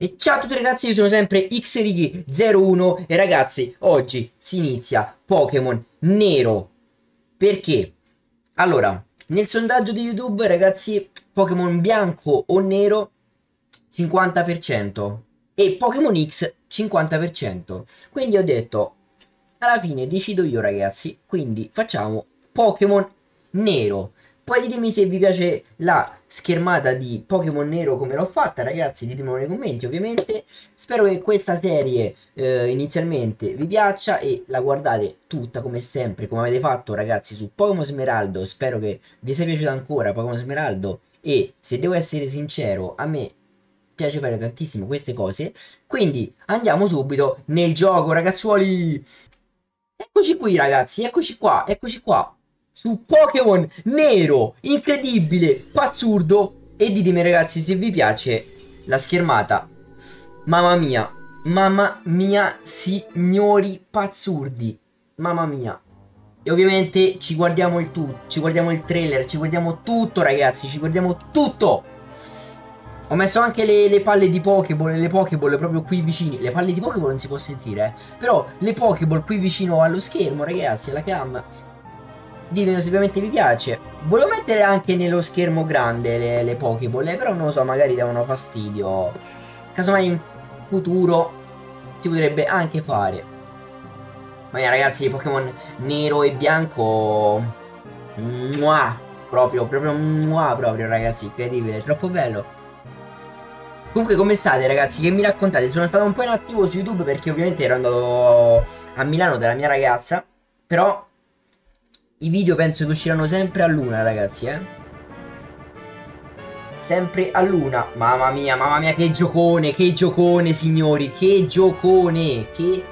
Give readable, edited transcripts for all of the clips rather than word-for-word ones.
E ciao a tutti ragazzi, io sono sempre XRighi01 e ragazzi, oggi si inizia Pokémon Nero. Perché? Allora, nel sondaggio di YouTube ragazzi, Pokémon bianco o nero 50% e Pokémon X 50%. Quindi ho detto, alla fine decido io ragazzi, quindi facciamo Pokémon Nero. Poi ditemi se vi piace la schermata di Pokémon Nero come l'ho fatta, ragazzi, ditemelo nei commenti ovviamente. Spero che questa serie inizialmente vi piaccia e la guardate tutta come sempre, come avete fatto ragazzi su Pokémon Smeraldo. Spero che vi sia piaciuto ancora Pokémon Smeraldo e se devo essere sincero, a me piace fare tantissimo queste cose. Quindi andiamo subito nel gioco ragazzuoli. Eccoci qui ragazzi, eccoci qua. Su Pokémon Nero, incredibile, pazzurdo. E ditemi ragazzi se vi piace la schermata. Mamma mia, signori pazzurdi, mamma mia. E ovviamente ci guardiamo ci guardiamo il trailer, ci guardiamo tutto ragazzi, ci guardiamo tutto. Ho messo anche le palle di Pokéball e le Pokéball proprio qui vicini. Le palle di Pokéball non si può sentire, però le Pokéball qui vicino allo schermo ragazzi, alla cam. Ditemi se ovviamente vi piace. Volevo mettere anche nello schermo grande le Pokéball, però non lo so, magari davano fastidio. Casomai in futuro si potrebbe anche fare. Ma ragazzi, Pokémon nero e bianco, mua, proprio ragazzi, incredibile, troppo bello. Comunque come state ragazzi, che mi raccontate? Sono stato un po' inattivo su YouTube perché ovviamente ero andato a Milano dalla mia ragazza. Però i video penso che usciranno sempre a luna ragazzi, sempre a luna. Mamma mia, che giocone signori, che giocone,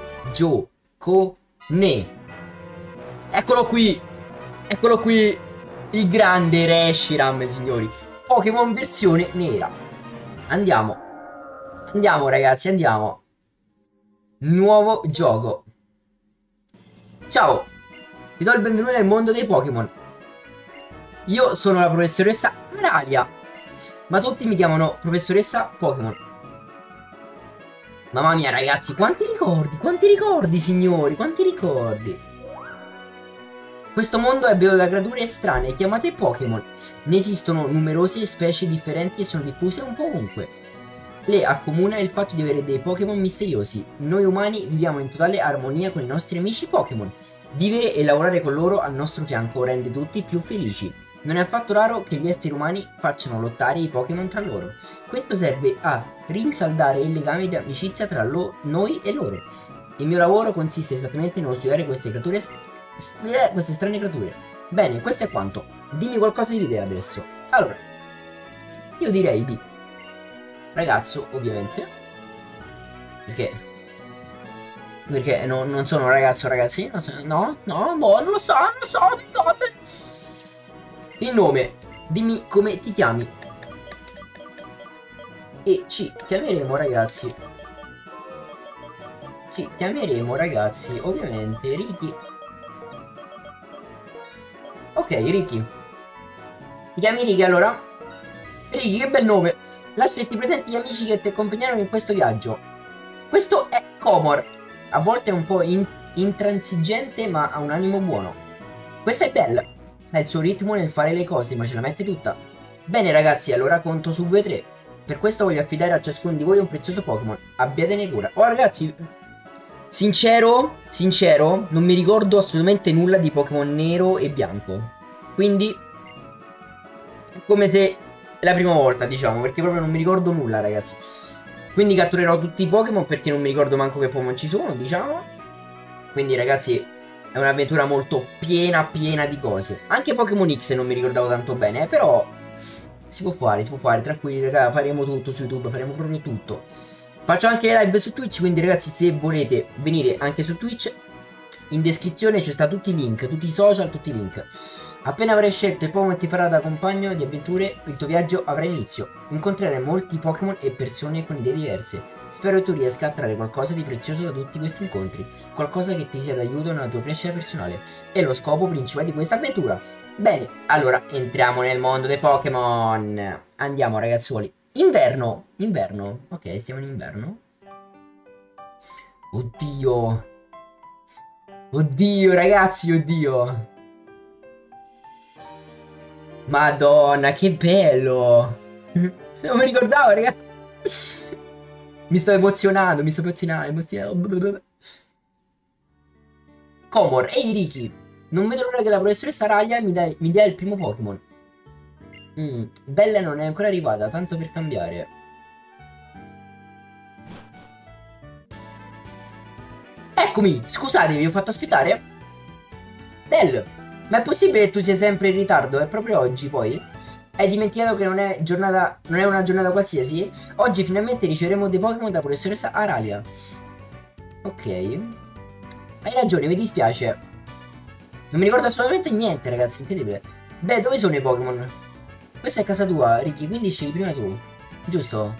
Eccolo qui, il grande Reshiram signori. Pokémon versione nera. Andiamo ragazzi, andiamo. Nuovo gioco. Ciao, ti do il benvenuto nel mondo dei Pokémon. Io sono la professoressa Aralia, ma tutti mi chiamano professoressa Pokémon. Mamma mia ragazzi, quanti ricordi signori, quanti ricordi. Questo mondo è bello da creature strane chiamate Pokémon. Ne esistono numerose specie differenti e sono diffuse un po' ovunque. Le accomuna il fatto di avere dei Pokémon misteriosi. Noi umani viviamo in totale armonia con i nostri amici Pokémon. Vivere e lavorare con loro al nostro fianco rende tutti più felici. Non è affatto raro che gli esseri umani facciano lottare i Pokémon tra loro. Questo serve a rinsaldare il legame di amicizia tra noi e loro. Il mio lavoro consiste esattamente nello studiare queste strane creature. Bene, questo è quanto. Dimmi qualcosa di te adesso. Allora, io direi di ragazzo, ovviamente. Perché non sono un ragazzo, ragazzi. No, boh, non lo so, vabbè. Il nome, dimmi come ti chiami. E ci chiameremo ragazzi, ovviamente Ricky. Ok, Ricky. Ti chiami Ricky allora? Ricky, che bel nome. Lasciati presenti gli amici che ti accompagneranno in questo viaggio. Questo è Comor. A volte è un po' intransigente, ma ha un animo buono. Questa è Belle. Ha il suo ritmo nel fare le cose, ma ce la mette tutta. Bene ragazzi, allora conto su 2 3. Per questo voglio affidare a ciascuno di voi un prezioso Pokémon. Abbiatene cura. Oh ragazzi, sincero, non mi ricordo assolutamente nulla di Pokémon nero e bianco. Quindi è come se è la prima volta, diciamo, perché proprio non mi ricordo nulla, ragazzi. Quindi catturerò tutti i Pokémon perché non mi ricordo manco che Pokémon ci sono, diciamo. Quindi, ragazzi, è un'avventura molto piena di cose. Anche Pokémon X non mi ricordavo tanto bene, però si può fare, tranquilli, raga, faremo tutto su YouTube, faremo proprio tutto. Faccio anche live su Twitch, quindi ragazzi se volete venire anche su Twitch, in descrizione c'è sta tutti i link, tutti i social, tutti i link. Appena avrai scelto il Pokémon ti farà da compagno di avventure, il tuo viaggio avrà inizio. Incontrerai molti Pokémon e persone con idee diverse. Spero che tu riesca a trarre qualcosa di prezioso da tutti questi incontri, qualcosa che ti sia d'aiuto nella tua crescita personale. È lo scopo principale di questa avventura. Bene, allora entriamo nel mondo dei Pokémon. Andiamo ragazzuoli. Inverno. Inverno. Ok, stiamo in inverno. Oddio. Oddio, ragazzi, oddio. Madonna, che bello. Non mi ricordavo, ragazzi. Mi sto emozionando, emozionando. Comor, ehi Ricky. Non vedo l'ora che la professoressa Raglia mi dia il primo Pokémon. Bella non è ancora arrivata, tanto per cambiare. Eccomi, scusate, vi ho fatto aspettare? Bell, ma è possibile che tu sia sempre in ritardo? È proprio oggi, poi? Hai dimenticato che non è una giornata qualsiasi? Oggi finalmente riceveremo dei Pokémon da professoressa Aralia. Ok. Hai ragione, mi dispiace. Non mi ricordo assolutamente niente, ragazzi, incredibile. Beh, dove sono i Pokémon? Questa è casa tua, Ricky, quindi scegli prima tu. Giusto?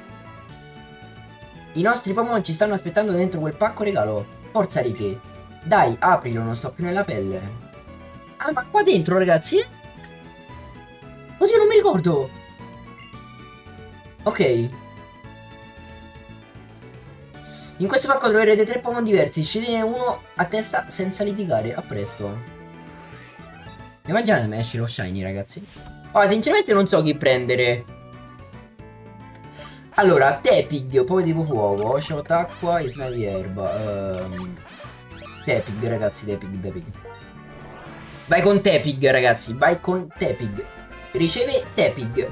I nostri Pokémon ci stanno aspettando dentro quel pacco regalo. Forza, Ricky. Dai, aprilo, non sto più nella pelle. Ah, ma qua dentro, ragazzi? Oddio, non mi ricordo. Ok. In questo pacco troverete 3 Pokémon diversi. Scegliene uno a testa senza litigare. A presto. Immaginate me esce lo shiny, ragazzi. Oh, sinceramente non so chi prendere. Allora, Tepig, poi tipo fuoco, shot acqua e snail di erba. Tepig, ragazzi, Tepig. Vai con Tepig, ragazzi, vai con Tepig. Riceve Tepig.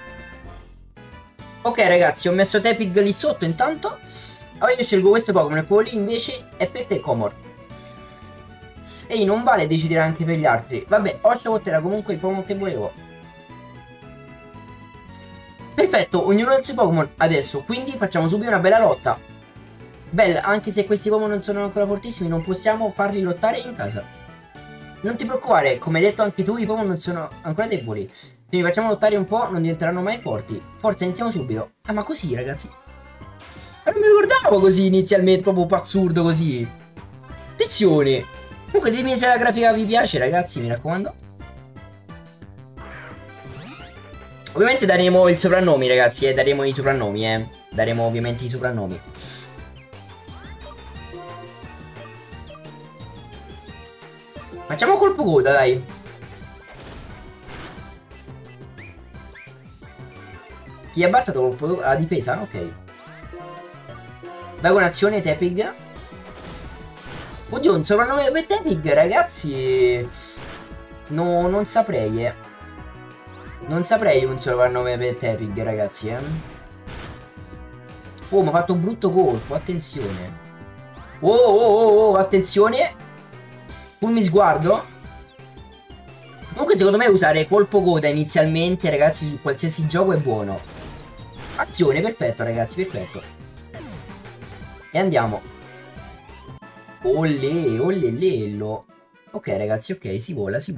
Ok, ragazzi, ho messo Tepig lì sotto intanto. Allora io scelgo questo Pokémon e quello lì invece è per te, Comor. Ehi, non vale decidere anche per gli altri. Vabbè, Oshawott era comunque il Pokémon che volevo. Perfetto, ognuno ha il suo Pokémon adesso, quindi facciamo subito una bella lotta. Bella, anche se questi Pokémon non sono ancora fortissimi, non possiamo farli lottare in casa. Non ti preoccupare, come hai detto anche tu, i Pokémon non sono ancora deboli. Se li facciamo lottare un po', non diventeranno mai forti. Forza, iniziamo subito. Ah, ma così, ragazzi? Ma non mi ricordavo così inizialmente, proprio assurdo così. Attenzione. Comunque ditemi se la grafica vi piace, ragazzi, mi raccomando. Ovviamente daremo il soprannome, ragazzi, daremo i soprannomi, daremo ovviamente i soprannomi. Facciamo colpo coda, dai. Chi ha abbassato colpo la difesa? Ok. Vai con azione, Tepig. Oddio, un soprannome per Tepig, ragazzi. No, non saprei, Non saprei un soprannome per Tepig, ragazzi, Oh, mi ha fatto un brutto colpo, attenzione. Oh, attenzione. Fulmi sguardo. Comunque secondo me usare colpo coda inizialmente, ragazzi, su qualsiasi gioco è buono. Azione, perfetto, ragazzi, perfetto. E andiamo. Ollelello. Ok, ragazzi, ok, si vola. Si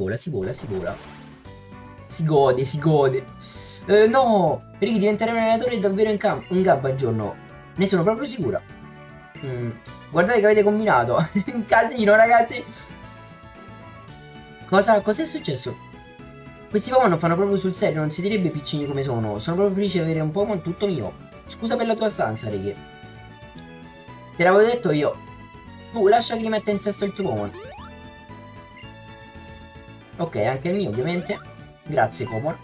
gode. No! Perché diventare un allenatore davvero in gamba un giorno. Ne sono proprio sicura. Guardate che avete combinato. Un casino, ragazzi. Cos'è successo? Questi Pokémon fanno proprio sul serio. Non si direbbe piccini come sono. Sono proprio felice di avere un Pokémon tutto mio. Scusa per la tua stanza, Ricky. Te l'avevo detto io. Tu lascia che rimetta in sesto il tuo Pokémon. Ok, anche il mio, ovviamente. Grazie, Comor.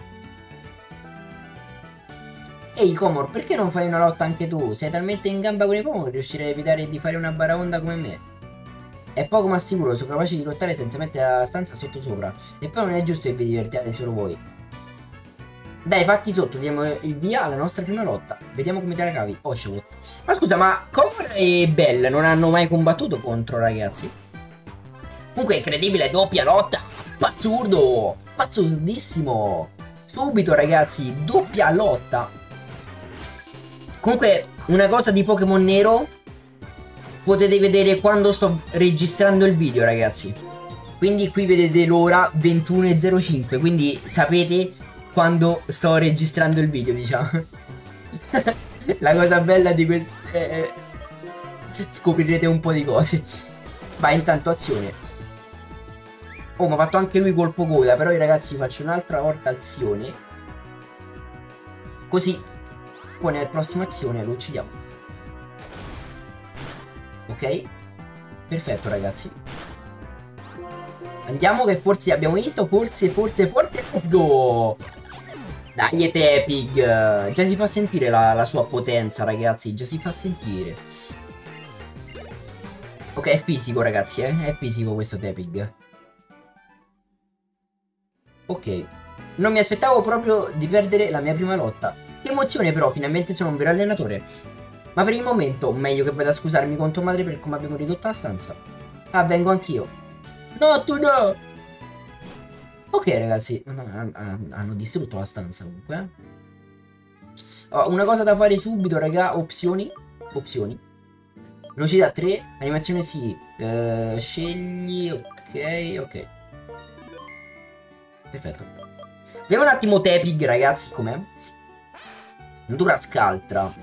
Ehi, Comor, perché non fai una lotta anche tu? Sei talmente in gamba con i Pokémon che riuscirei a evitare di fare una baraonda come me. È poco ma sicuro, sono capace di lottare senza mettere la stanza sotto sopra. E poi non è giusto che vi divertiate solo voi. Dai, fatti sotto, diamo il via alla nostra prima lotta. Vediamo come te la cavi. Oshawott. Ma scusa, ma Comor e Bell non hanno mai combattuto contro, ragazzi? Comunque è incredibile, doppia lotta. Pazzurdo. Pazzurdissimo. Subito, ragazzi, doppia lotta. Comunque, una cosa di Pokémon Nero potete vedere quando sto registrando il video, ragazzi. Quindi qui vedete l'ora 21:05. Quindi sapete quando sto registrando il video, diciamo. La cosa bella di questo scoprirete un po' di cose. Vai, intanto azione. Oh, mi ha fatto anche lui colpo coda. Però ragazzi faccio un'altra volta azione. Così poi nella prossima azione lo uccidiamo. Ok? Perfetto, ragazzi. Andiamo che forse abbiamo vinto. Forse. Let's go. Dai, Tepig. Già si fa sentire la sua potenza, ragazzi. Già si fa sentire. Ok, è fisico, ragazzi, è fisico questo Tepig. Ok. Non mi aspettavo proprio di perdere la mia prima lotta. Che emozione però, finalmente sono un vero allenatore. Ma per il momento, meglio che vada a scusarmi con tua madre per come abbiamo ridotto la stanza. Ah, vengo anch'io. No, tu no! Ok, ragazzi, hanno distrutto la stanza comunque. Oh, una cosa da fare subito, raga, opzioni. Velocità 3, animazione sì. Scegli, ok. Perfetto. Vediamo un attimo Tepig, ragazzi, com'è. Natura scaltra.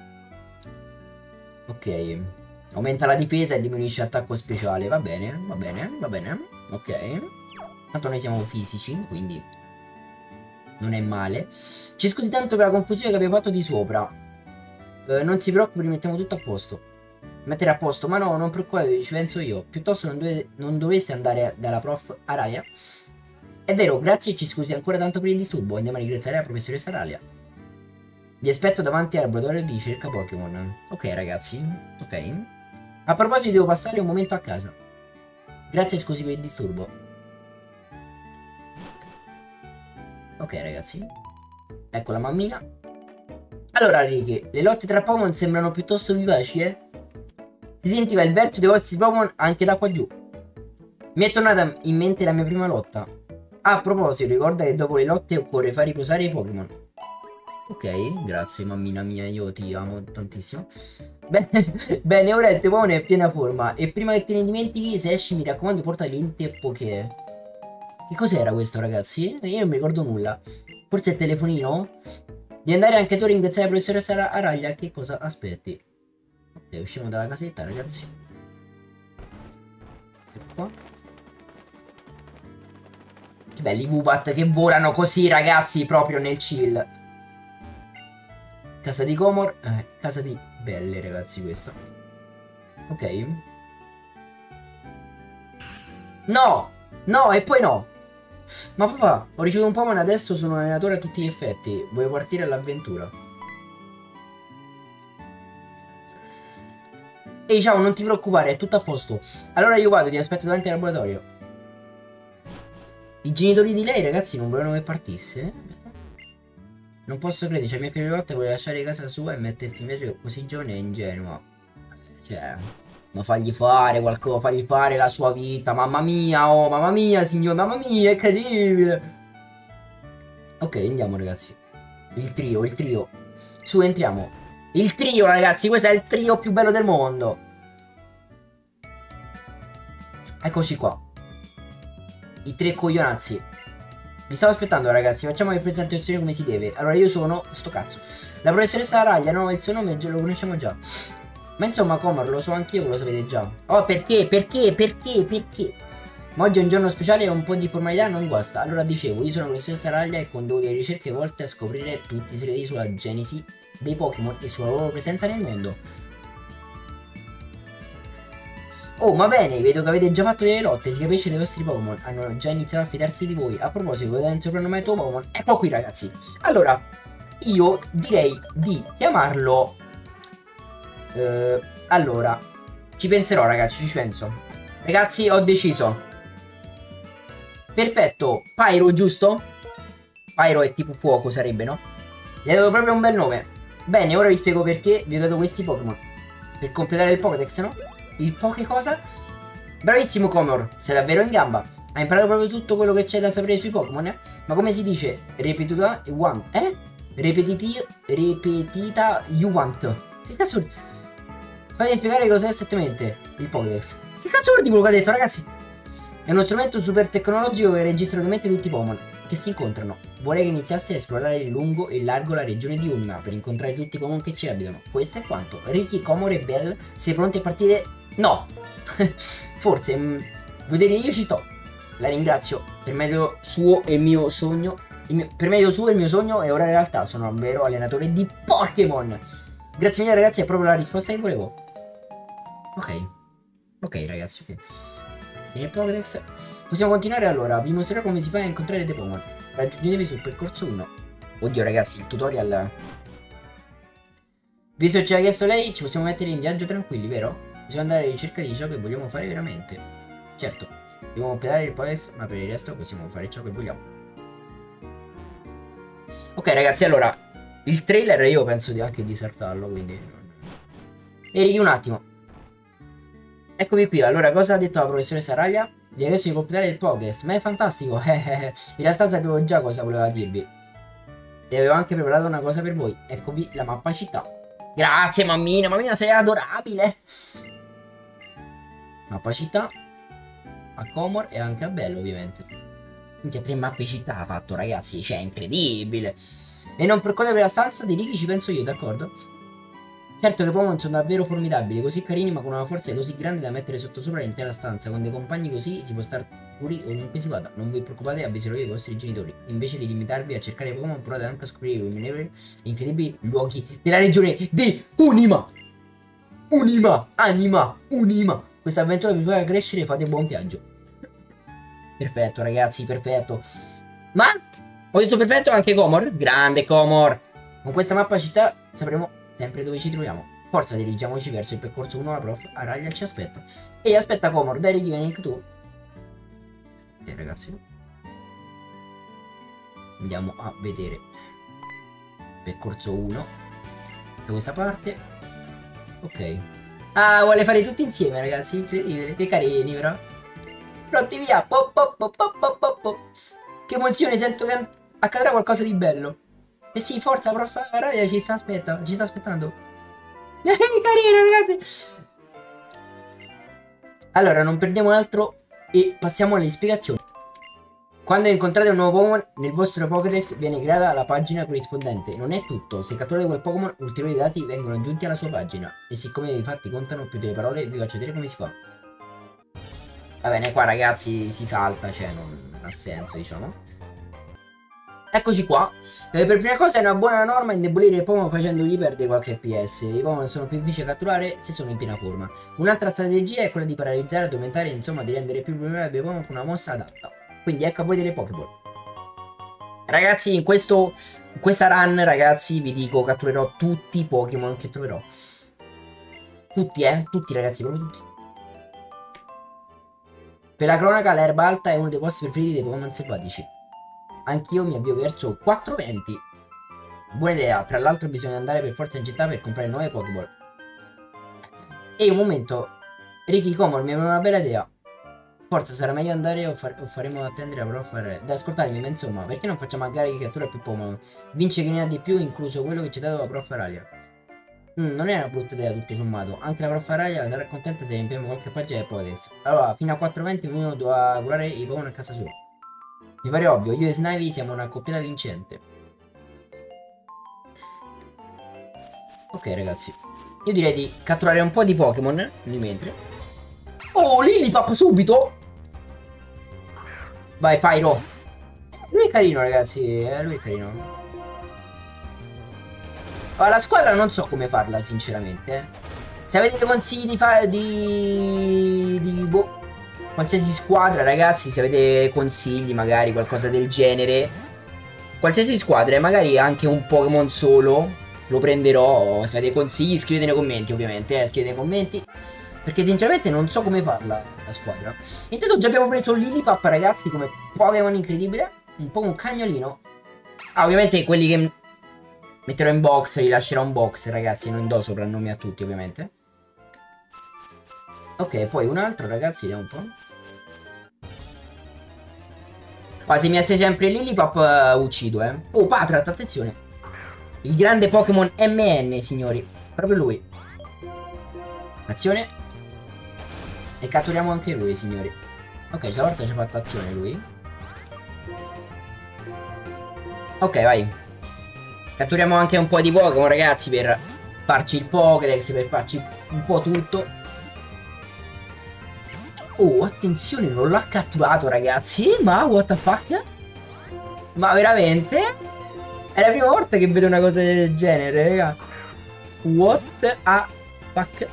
Ok. Aumenta la difesa e diminuisce l'attacco speciale. Va bene. Ok. Tanto noi siamo fisici, quindi non è male. Ci scusi tanto per la confusione che abbiamo fatto di sopra. Non si preoccupi, rimettiamo tutto a posto. Mettere a posto? Ma no, non preoccupatevi, ci penso io. Piuttosto non dovreste andare dalla prof Aralia. È vero, grazie e ci scusi ancora tanto per il disturbo. Andiamo a ringraziare la professoressa Aralia. Vi aspetto davanti al laboratorio di ricerca Pokémon. Ok, ragazzi. Ok. A proposito, devo passare un momento a casa. Grazie e scusi per il disturbo. Ok, ragazzi. Ecco la mammina. Allora, Ricky, le lotte tra Pokémon sembrano piuttosto vivaci, eh? Si sentiva il verso dei vostri Pokémon anche da qua giù. Mi è tornata in mente la mia prima lotta. Ah, a proposito, ricorda che dopo le lotte occorre far riposare i Pokémon. Ok, grazie mammina mia, io ti amo tantissimo. Bene, ora il tuo Pokémon è in piena forma. E prima che te ne dimentichi, se esci mi raccomando porta lente Poké. Che cos'era questo, ragazzi? Io non mi ricordo nulla. Forse il telefonino? Di andare anche tu a ringraziare la professoressa Araglia. Che cosa aspetti? Ok, usciamo dalla casetta, ragazzi. Ecco qua. Che belli Woobat che volano così, ragazzi, proprio nel chill. Casa di Comor. Casa di belle, ragazzi, questa. Ok. No! No, e poi no! Ma papà, ho ricevuto un Pokémon, adesso sono un allenatore a tutti gli effetti. Vuoi partire all'avventura? Ehi, ciao, non ti preoccupare, è tutto a posto. Allora io vado, ti aspetto davanti al laboratorio. I genitori di lei, ragazzi, non volevano che partisse? Non posso credere, cioè mia figliotta vuole lasciare casa sua e mettersi invece così giovane e ingenua. Cioè, ma fagli fare qualcosa, fagli fare la sua vita. Mamma mia, oh, mamma mia, signore, mamma mia, è incredibile. Ok, andiamo, ragazzi. Il trio. Su, entriamo. Il trio, ragazzi, questo è il trio più bello del mondo. Eccoci qua. I tre coglionazzi. Vi stavo aspettando, ragazzi, facciamo le presentazioni come si deve. Allora, io sono sto cazzo la professoressa Araglia, no, il suo nome lo conosciamo già. Ma insomma, Comor, lo so anch'io, lo sapete già. Oh, perché? Ma oggi è un giorno speciale e un po' di formalità non guasta. Allora, dicevo, io sono la professoressa Araglia e conduco delle ricerche volte a scoprire tutti i segreti sulla genesi dei Pokémon e sulla loro presenza nel mondo. Oh, ma bene, vedo che avete già fatto delle lotte, si capisce che i vostri Pokémon hanno già iniziato a fidarsi di voi. A proposito, volete un soprannome al tuo Pokémon? Ecco qui, ragazzi. Allora, io direi di chiamarlo... allora, ci penserò, ragazzi, ci penso. Ragazzi, ho deciso. Perfetto, Pyro, giusto? Pyro è tipo fuoco, sarebbe, no? Gli ho dato proprio un bel nome. Bene, ora vi spiego perché vi ho dato questi Pokémon. Per completare il Pokédex, no? Il Poké cosa? Bravissimo, Comor, sei davvero in gamba. Hai imparato proprio tutto quello che c'è da sapere sui Pokémon, eh? Ma come si dice? Ripetuta one, eh? Ripetita you want. Che cazzo? Fatemi spiegare cos'è esattamente il Pokédex. Che cazzo vuol dire quello che ha detto, ragazzi? È uno strumento super tecnologico che registra ovviamente tutti i Pokémon che si incontrano. Vorrei che iniziaste a esplorare il lungo e largo la regione di Ulma per incontrare tutti i Pokémon che ci abitano. Questo è quanto. Ricky, Comor e Bell, siete pronti a partire? No! Forse, vuol dire io ci sto. La ringrazio per metodo suo e mio sogno Per me Yosu è il mio sogno e ora in realtà sono un vero allenatore di Pokémon. Grazie mille ragazzi, è proprio la risposta che volevo. Ok. Ok ragazzi, ok. Nel Pokédex. Possiamo continuare allora. Vi mostrerò come si fa a incontrare dei Pokémon. Raggiungetevi sul percorso 1. Oddio ragazzi, il tutorial. Visto che ci ha chiesto lei, ci possiamo mettere in viaggio tranquilli, vero? Possiamo andare in ricerca di ciò che vogliamo fare veramente. Certo, dobbiamo pedare il Pokédex, ma per il resto possiamo fare ciò che vogliamo. Ok ragazzi, allora il trailer io penso di anche di saltarlo, quindi Eric un attimo. Eccomi qui, allora cosa ha detto la professoressa Raglia? Vi ha chiesto di completare il Pokédex, ma è fantastico. In realtà sapevo già cosa voleva dirvi. E avevo anche preparato una cosa per voi. Eccovi la mappa città. Grazie mammina sei adorabile. Mappa città a Comor e anche a Bello ovviamente. Minchia, 3 mappe città ha fatto ragazzi, cioè incredibile. E non per cosa per la stanza dei Ricky ci penso io, d'accordo? Certo che Pokémon sono davvero formidabili, così carini ma con una forza così grande da mettere sottosopra l'intera stanza. Con dei compagni così si può stare puri ovunque si vada. Non vi preoccupate, avviserò i vostri genitori. Invece di limitarvi a cercare Pokémon, provate anche a scoprire i innumerevoli e incredibili luoghi della regione di Unima. Unima. Questa avventura vi farà crescere e fate buon viaggio. Perfetto ragazzi, perfetto. Ma ho detto perfetto anche Comor. Grande Comor. Con questa mappa città sapremo sempre dove ci troviamo. Forza, dirigiamoci verso il percorso 1. La prof Araglia ci aspetta. Ehi, aspetta Comor, dai, vieni anche tu. Ok ragazzi, andiamo a vedere percorso 1 da questa parte. Ok. Ah, vuole fare tutti insieme ragazzi, incredibile. Che carini però. Pronti via. Che emozione, sento che accadrà qualcosa di bello. Eh sì, forza, prof Araglia ci sta aspettando. Carino ragazzi. Allora, non perdiamo altro e passiamo alle spiegazioni. Quando incontrate un nuovo Pokémon nel vostro Pokédex viene creata la pagina corrispondente. Non è tutto, se catturate quel Pokémon ulteriori dati vengono aggiunti alla sua pagina. E siccome i fatti contano più delle parole vi faccio vedere come si fa. Va bene, qua ragazzi si salta, cioè non ha senso diciamo. Eccoci qua. Per prima cosa è una buona norma indebolire il Pokémon facendogli perdere qualche PS. I Pokémon sono più difficili da catturare se sono in piena forma. Un'altra strategia è quella di paralizzare, aumentare, insomma di rendere più vulnerabili i Pokémon con una mossa adatta. Quindi ecco a voi delle Pokéball. Ragazzi, in questa run, ragazzi, vi dico, catturerò tutti i Pokémon che troverò. Tutti, tutti ragazzi, proprio tutti. Per la cronaca, l'erba alta è uno dei vostri preferiti dei Pokémon selvatici. Anch'io mi avvio verso 420. Buona idea, tra l'altro bisogna andare per forza in città per comprare nuove Pokéball. E un momento, Ricky Comor mi aveva una bella idea. Forza, sarà meglio andare o faremo attendere la prof. Ascoltatemi, ma insomma, perché non facciamo a gare chi cattura più Pokémon? Vince chi ne ha di più, incluso quello che ci ha dato la prof Aralia. Non è una brutta idea tutto sommato. Anche la prof Aralia sarà contenta se riempiamo qualche pagina del Pokédex. Allora, fino a 420 ognuno dovrà curare i Pokémon a casa sua. Mi pare ovvio, io e Snivy siamo una coppiata vincente. Ok ragazzi, io direi di catturare un po' di Pokémon lì mentre. Oh, Lilipop subito! Vai Pyro. Lui è carino ragazzi, lui è carino. Allora, la squadra non so come farla sinceramente. Se avete dei consigli di fare boh, qualsiasi squadra ragazzi, se avete consigli magari qualcosa del genere, qualsiasi squadra, magari anche un Pokémon solo lo prenderò. Se avete consigli scrivete nei commenti ovviamente, scrivete nei commenti, perché sinceramente non so come farla la squadra. Intanto già abbiamo preso Lilipop ragazzi come Pokémon incredibile, un po' un cagnolino. Ah, ovviamente quelli che metterò in box li lascerò in box ragazzi, non do soprannomi a tutti ovviamente. Ok, poi un altro ragazzi, vediamo un po'. Ma se mi esce sempre Lilipop uccido, Oh, Patrat, attenzione. Il grande Pokémon MN, signori. Proprio lui. Azione. E catturiamo anche lui, signori. Ok, stavolta ci ha fatto azione lui. Ok, vai. Catturiamo anche un po' di Pokémon, ragazzi, per farci il Pokédex, per farci un po' tutto. Oh, attenzione, non l'ha catturato, ragazzi. Ma what the fuck? Ma veramente? È la prima volta che vedo una cosa del genere, raga. What a fuck.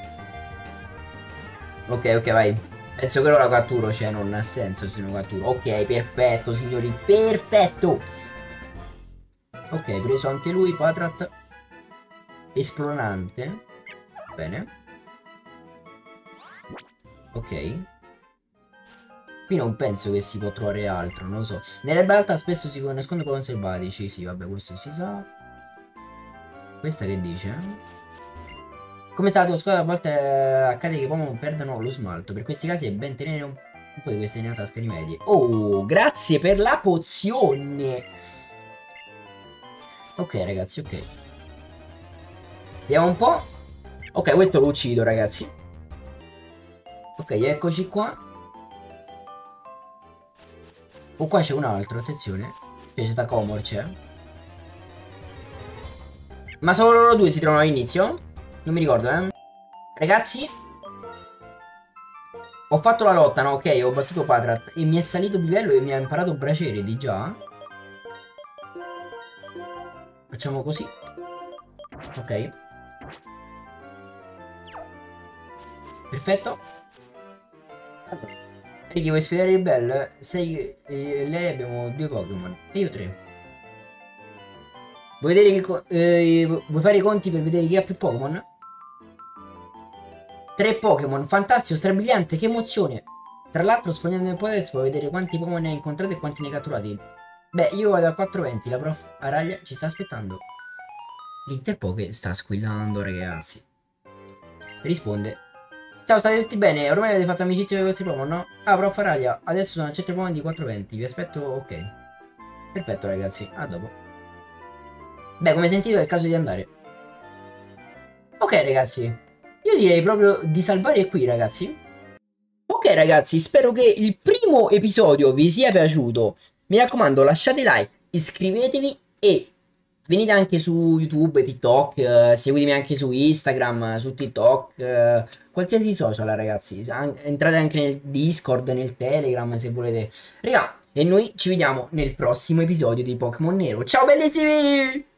Ok, ok, vai. Penso che ora la catturo, cioè non ha senso se non catturo. Ok, perfetto, signori, perfetto. Ok, preso anche lui, Patrat. Esplorante. Bene. Ok. Qui non penso che si può trovare altro, non lo so. Nell'erba alta spesso si nasconde Pokémon selvatici. Sì, vabbè, questo si sa. Questa che dice? Come sta la tua squadra? A volte accade che i Pokémon perdano lo smalto. Per questi casi è ben tenere un po' di queste nella tasca rimedi. Oh, grazie per la pozione. Ok, ragazzi, ok. Vediamo un po'. Ok, questo lo uccido, ragazzi. Ok, eccoci qua. Oh, qua c'è un altro, attenzione. C'è sta Comor, c'è. Ma solo loro due si trovano all'inizio? Non mi ricordo, Ragazzi, ho fatto la lotta, no? Ok, ho battuto Patrat e mi è salito di livello e mi ha imparato Braciere di già. Facciamo così. Ok. Perfetto. Ricky, vuoi sfidare il Bell? Sei lei abbiamo 2 Pokémon e io 3. Vuoi vedere vuoi fare i conti per vedere chi ha più Pokémon? 3 Pokémon, fantastico, strabiliante, che emozione. Tra l'altro sfogliando il Pokédex puoi vedere quanti Pokémon ne hai incontrati e quanti ne hai catturati. Beh, io vado a 420, la prof Araglia ci sta aspettando. L'Interpoke sta squillando, ragazzi. Risponde. Ciao, state tutti bene? Ormai avete fatto amicizia con i vostri Pokémon, no? Ah, prof Araglia, adesso sono a 100 Pokémon di 420, vi aspetto, ok. Perfetto, ragazzi, a dopo. Beh, come sentito è il caso di andare. Ok, ragazzi, io direi proprio di salvare qui, ragazzi. Ok ragazzi, spero che il primo episodio vi sia piaciuto. Mi raccomando, lasciate like, iscrivetevi e venite anche su YouTube, TikTok, seguitemi anche su Instagram, su TikTok, qualsiasi social ragazzi. Entrate anche nel Discord, nel Telegram se volete. Raga, e noi ci vediamo nel prossimo episodio di Pokémon Nero. Ciao bellissimi!